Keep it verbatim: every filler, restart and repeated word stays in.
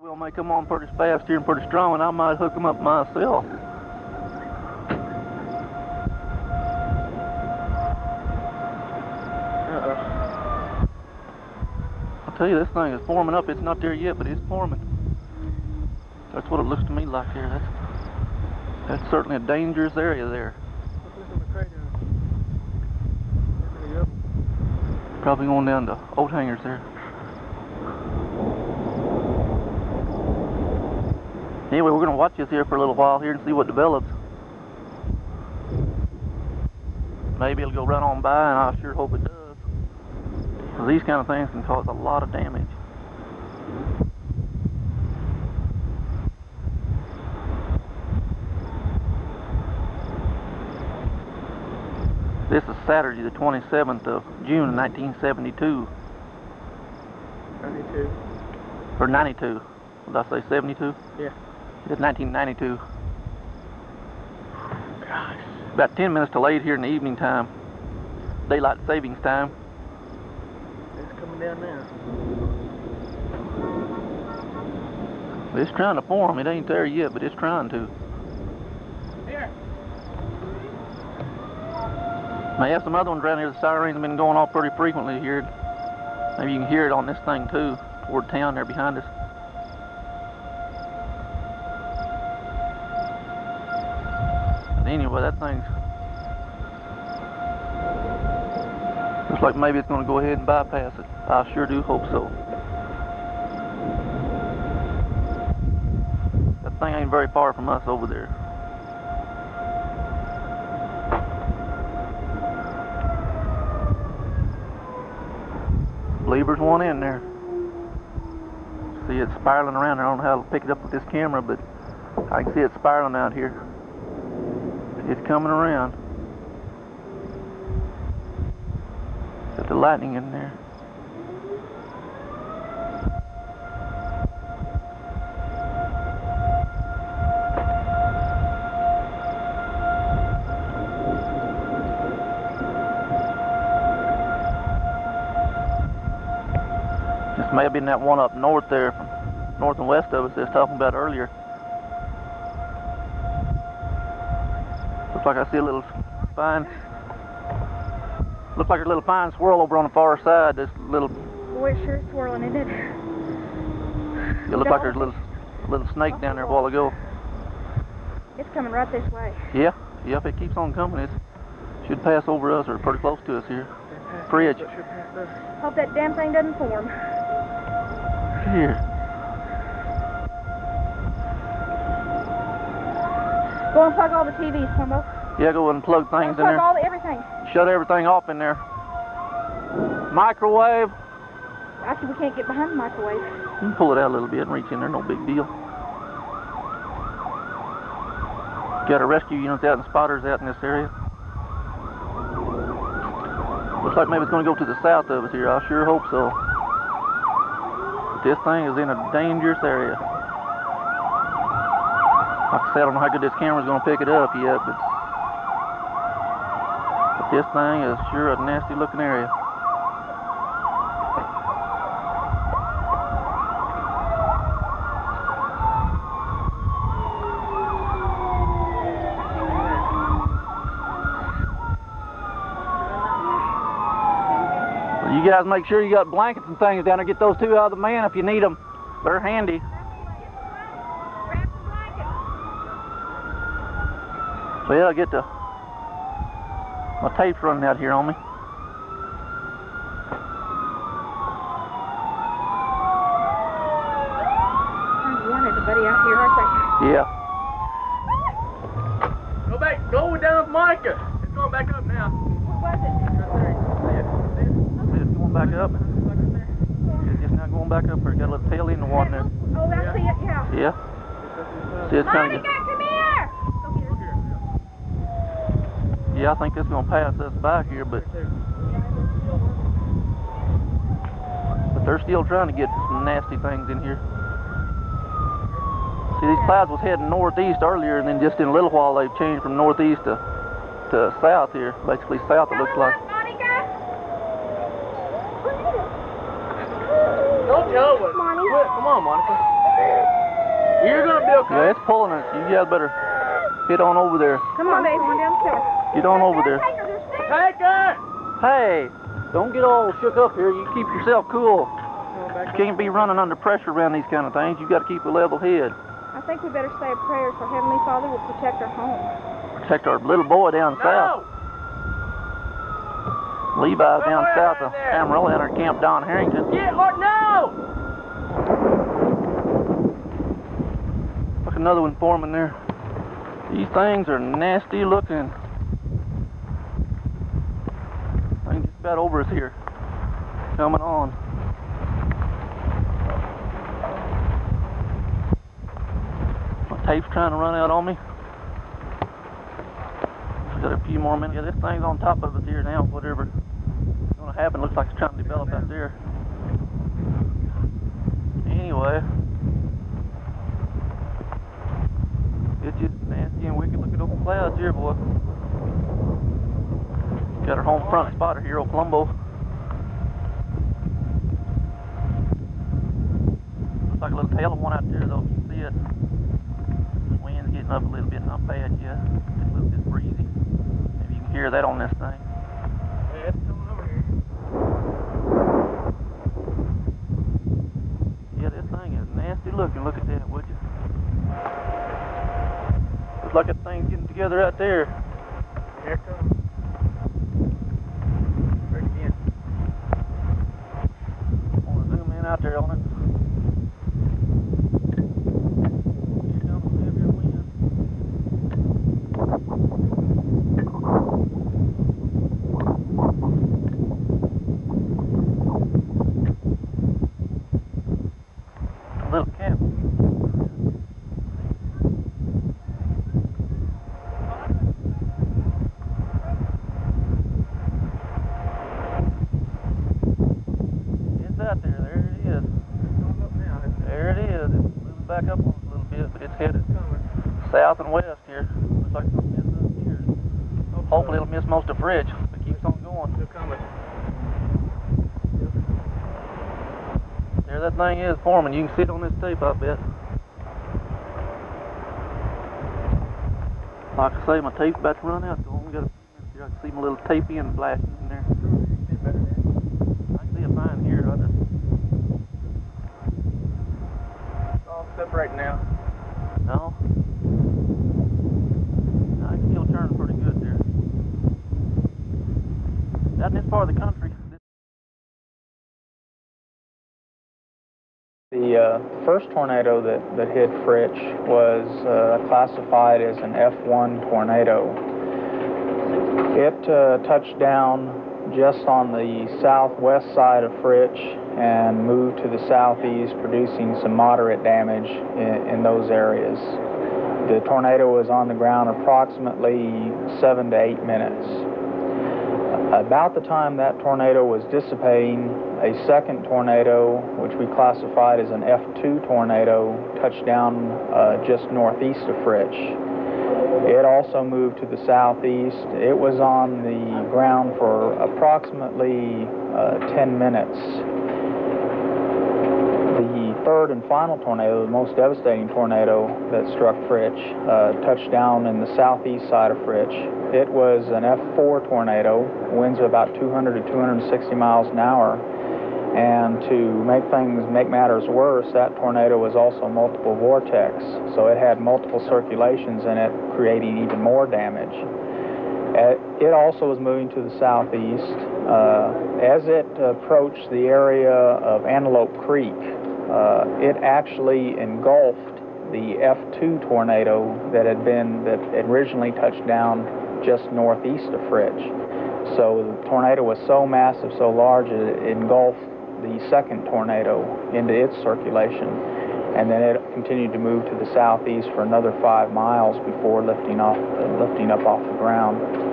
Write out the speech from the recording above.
Well, may come on pretty fast here and pretty strong, and I might hook them up myself. Uh-oh. I'll tell you, this thing is forming up. It's not there yet, but it's forming. That's what it looks to me like here. That's, that's certainly a dangerous area there. Probably going down to oat hangers there. Anyway, we're going to watch this here for a little while here and see what develops. Maybe it'll go right on by, and I sure hope it does. Because these kind of things can cause a lot of damage. This is Saturday, the twenty-seventh of June, nineteen seventy-two. ninety-two. Or ninety-two. Did I say seventy-two? Yeah. It's nineteen ninety-two. Gosh. About ten minutes till eight here in the evening time. Daylight savings time. It's coming down now. It's trying to form. It ain't there yet, but it's trying to. Here. May have some other ones around here. The sirens have been going off pretty frequently here. Maybe you can hear it on this thing too, toward town there behind us. But anyway, that thing's looks like maybe it's going to go ahead and bypass it. I sure do hope so. That thing ain't very far from us over there. I believe there's one in there. See it spiraling around there. I don't know how to pick it up with this camera, but I can see it spiraling out here. It's coming around. Got the lightning in there. This may have been that one up north there, from north and west of us, I was talking about earlier. Looks like I see a little fine. Looks like a little fine swirl over on the far side. This little. Boy, it's sure swirling, isn't it? It looks like there's a little, little snake down there a while ago. It's coming right this way. Yeah, yeah. If it keeps on coming, it should pass over us or pretty close to us here. Fritch. Hope that damn thing doesn't form. Here. Go and plug all the T Vs, Plumbo. Yeah, go and plug things in plug there. all the, everything. Shut everything off in there. Microwave. Actually, we can't get behind the microwave. You can pull it out a little bit and reach in there, no big deal. Got a rescue units out and spotters out in this area. Looks like maybe it's going to go to the south of us here. I sure hope so. But this thing is in a dangerous area. Like I said, I don't know how good this camera's going to pick it up yet, but, but this thing is sure a nasty looking area. Well, you guys make sure you got blankets and things down there. Get those two out of the man if you need them. They're handy. Well, I get the my tape's running out here on me. There's one everybody out here, aren't they? Yeah. Go back, go down with Micah. It's going back up now. What was it? Right there. See it? See it? It's going back up. Back up there. It's just not going back up there. Got a little tail in the water there. Oh, that's Yeah. it, yeah. Yeah. See, it's kind of. Monica, come here! Go get her. Yeah, I think it's going to pass us by here, but but they're still trying to get some nasty things in here. See, these clouds was heading northeast earlier, and then just in a little while they've changed from northeast to to south here, basically south it looks like. Don't tell us. Monty. Quit. Come on, Monica. You're gonna be okay. Yeah, it's pulling us. You guys better get on over there. Come on, baby. One down the hill. Get on over there. Take her! Hey, don't get all shook up here. You keep yourself cool. You can't be running under pressure around these kind of things. You got to keep a level head. I think we better say a prayer so Heavenly Father will protect our home. Protect our little boy down No! south. Levi's down Somewhere south down of there. Amarillo at our Camp Don Harrington. Get or no! Look, another one forming there. These things are nasty looking. I think just about over us here. Coming on. My tape's trying to run out on me. Got a few more minutes. Yeah, this thing's on top of us here now. Whatever's going to happen, looks like it's trying to develop out there. Anyway, it's just nasty and wicked looking old clouds here, boy. Got our home front spotter here, old Colombo. Looks like a little tail of one out there, though. You can see it. The wind's getting up a little bit, not bad yet. It's a little bit breezy. Maybe you can hear that on this thing. Yeah, it's coming over here. Yeah, this thing is nasty looking. Look at that, would you? Looks like that thing's getting together out there. Here it comes. Break again. I want to zoom in out there on it. Here comes the heavier wind. A little camp. It's out there. There it is. It's going up now. It's There it is. It's moving back up on us a little bit, but it's headed coming. south and west here. Looks like it's going to miss us here. Hopefully it'll miss most of Fritch. It keeps on going. Still coming. There that thing is forming. You can see it on this tape, I bet. Like I say, my tape's about to run out, so I only got a few minutes here. I can see my little tape end flashing in there. I can see it fine here. I just... It's all separating now. No. I can still turn pretty good there. Out in this part of the country. The uh, first tornado that, that hit Fritch was uh, classified as an F one tornado. It uh, touched down just on the southwest side of Fritch and moved to the southeast, producing some moderate damage in, in those areas. The tornado was on the ground approximately seven to eight minutes. About the time that tornado was dissipating, a second tornado, which we classified as an F two tornado, touched down uh, just northeast of Fritch. It also moved to the southeast. It was on the ground for approximately uh, ten minutes. The third and final tornado, the most devastating tornado that struck Fritch, uh, touched down in the southeast side of Fritch. It was an F four tornado, winds of about two hundred to two hundred sixty miles an hour. And to make things, make matters worse, that tornado was also multiple vortex. So it had multiple circulations in it, creating even more damage. It also was moving to the southeast. Uh, as it approached the area of Antelope Creek, uh, it actually engulfed the F two tornado that had been, that originally touched down just northeast of Fritch. So the tornado was so massive, so large, it engulfed the second tornado into its circulation, and then it continued to move to the southeast for another five miles before lifting off, uh, lifting up off the ground.